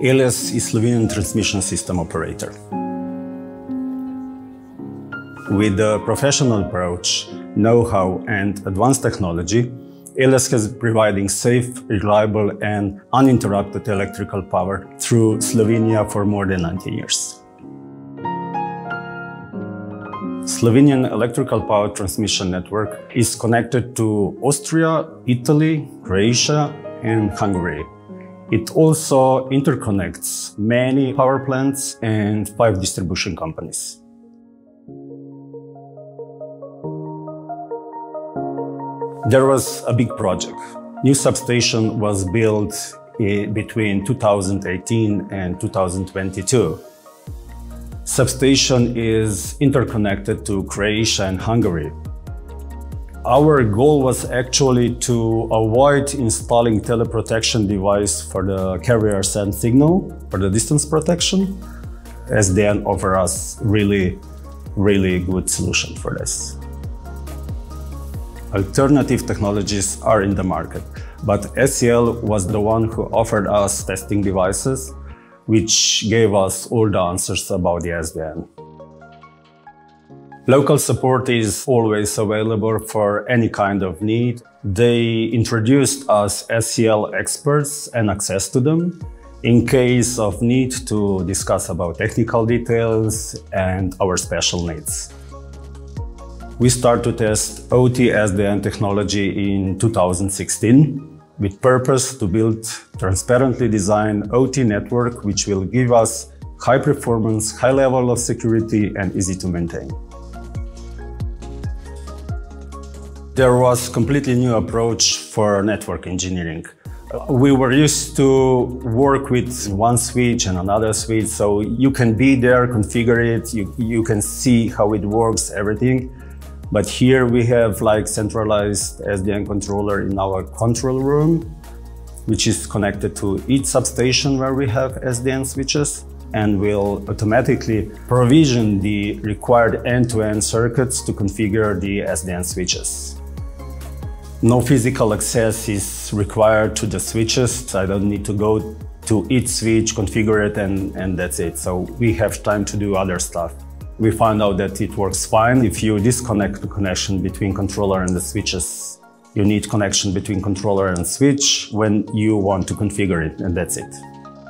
ELES is Slovenian transmission system operator. With a professional approach, know-how and advanced technology, ELES is providing safe, reliable and uninterrupted electrical power through Slovenia for more than 19 years. Slovenian electrical power transmission network is connected to Austria, Italy, Croatia and Hungary. It also interconnects many power plants and 5 distribution companies. There was a big project. New substation was built between 2018 and 2022. Substation is interconnected to Croatia and Hungary. Our goal was actually to avoid installing teleprotection device for the carrier send signal for the distance protection. SDN offers us really good solution for this. Alternative technologies are in the market, but SEL was the one who offered us testing devices, which gave us all the answers about the SDN. Local support is always available for any kind of need. They introduced us SEL experts and access to them in case of need to discuss about technical details and our special needs. We start to test OT SDN technology in 2016 with purpose to build transparently designed OT network which will give us high performance, high level of security and easy to maintain. There was a completely new approach for network engineering. We were used to work with one switch and another switch, so you can be there, configure it, you can see how it works, everything. But here we have like centralized SDN controller in our control room, which is connected to each substation where we have SDN switches and will automatically provision the required end-to-end circuits to configure the SDN switches. No physical access is required to the switches. I don't need to go to each switch, configure it and that's it. So we have time to do other stuff. We found out that it works fine. If you disconnect the connection between controller and the switches, you need connection between controller and switch when you want to configure it, and that's it.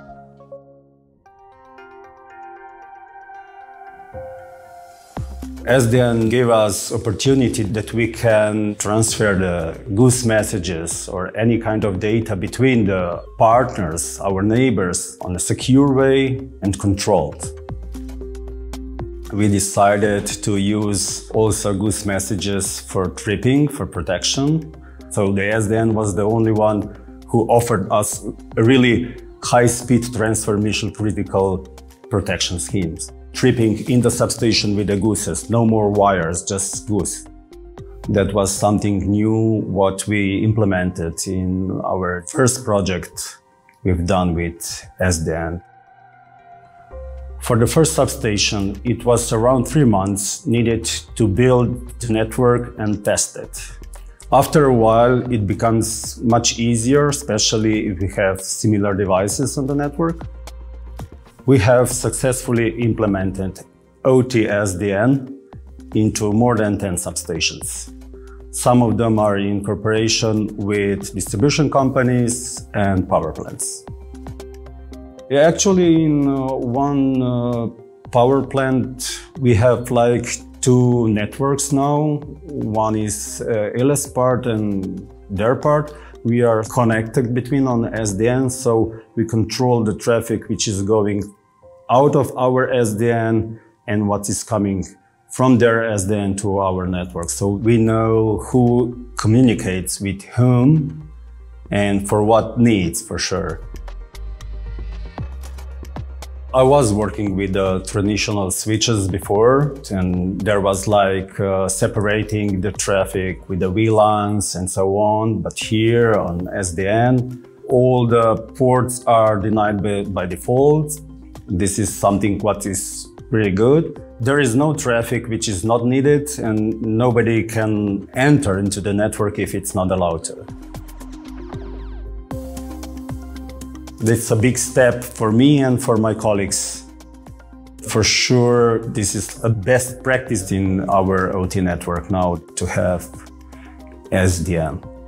SDN gave us opportunity that we can transfer the goose messages or any kind of data between the partners, our neighbors, on a secure way and controlled. We decided to use also goose messages for tripping, for protection. So the SDN was the only one who offered us a really high-speed transfer mission-critical protection schemes. Tripping in the substation with the gooses, no more wires, just goose. That was something new what we implemented in our first project we've done with SDN. For the first substation, it was around 3 months needed to build the network and test it. After a while, it becomes much easier, especially if we have similar devices on the network. We have successfully implemented OT SDN into more than 10 substations. Some of them are in cooperation with distribution companies and power plants. Actually, in one power plant, we have like 2 networks now. One is ELES part and their part. We are connected between on SDN, so we control the traffic which is going out of our SDN and what is coming from their SDN to our network. So we know who communicates with whom and for what needs, for sure. I was working with traditional switches before, and there was like separating the traffic with the VLANs and so on. But here on SDN, all the ports are denied by default. This is something what is really good. There is no traffic which is not needed, and nobody can enter into the network if it's not allowed to. It's a big step for me and for my colleagues. For sure, this is a best practice in our OT network now to have SDN.